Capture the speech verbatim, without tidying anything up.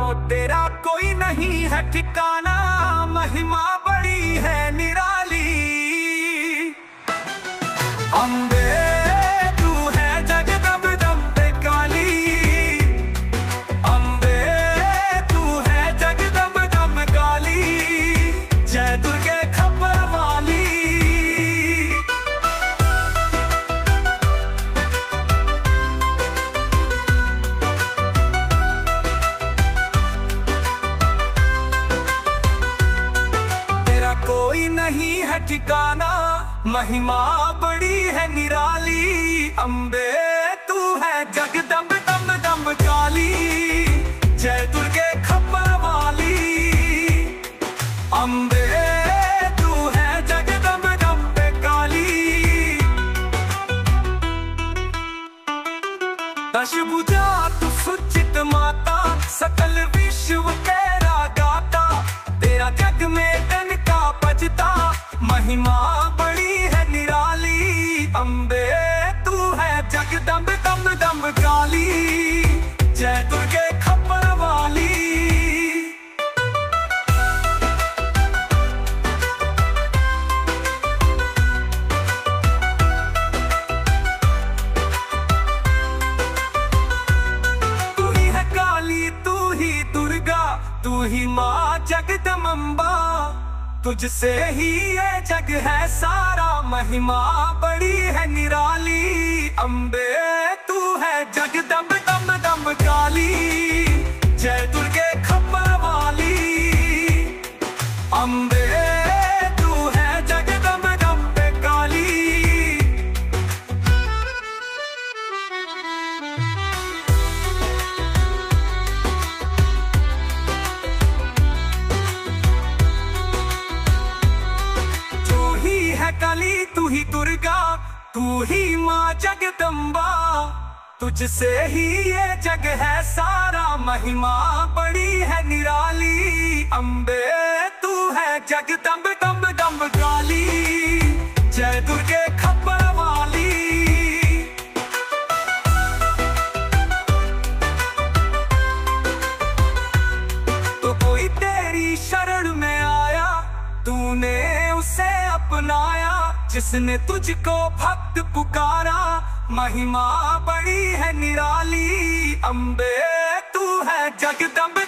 तेरा कोई नहीं है ठिकाना, महिमा बड़ी है निराली। अम्बे तू है जगदम्बे काली, अम्बे तू है जगदम्बे काली, जय दुर्गे खबर वाली। कोई नहीं है ठिकाना, महिमा बड़ी है निराली। अम्बे तू है जगदम्ब दम्ब दम्ब काली, जय दुर्गे खबर वाली। अम्बे तू है जगदम्ब दम्ब काली। दशभुजा तू सुचित माता, सकल विश्व तेरा गाता। तेरा जग में तन का बजता, महिमा बड़ी है निराली। अम्बे तू है जगदम्ब दम्ब दम्ब काली, जय दुर्गे खबर वाली। तू ही है काली, तू ही दुर्गा, तू ही माँ जगदम्बा। तुझसे ही ये जग है सारा, महिमा बड़ी है निराली। अम्बे तू है जगदम्ब दम्ब दम्ब काली, जय दुर्गे खबर वाली। अम्बे तू है जगदम्ब दम्ब काली। काली तू ही दुर्गा, तू ही माँ जगदम्बा। तुझसे ही ये जग है सारा, महिमा बड़ी है निराली। अम्बे तू है जगदम्ब दम्ब दम्ब काली, जय दुर्गे खबर वाली। तो कोई तेरी शरण में आया, तूने उसे अपनाया। जिसने तुझको भक्त पुकारा, महिमा बड़ी है निराली। अम्बे तू है जगदम्ब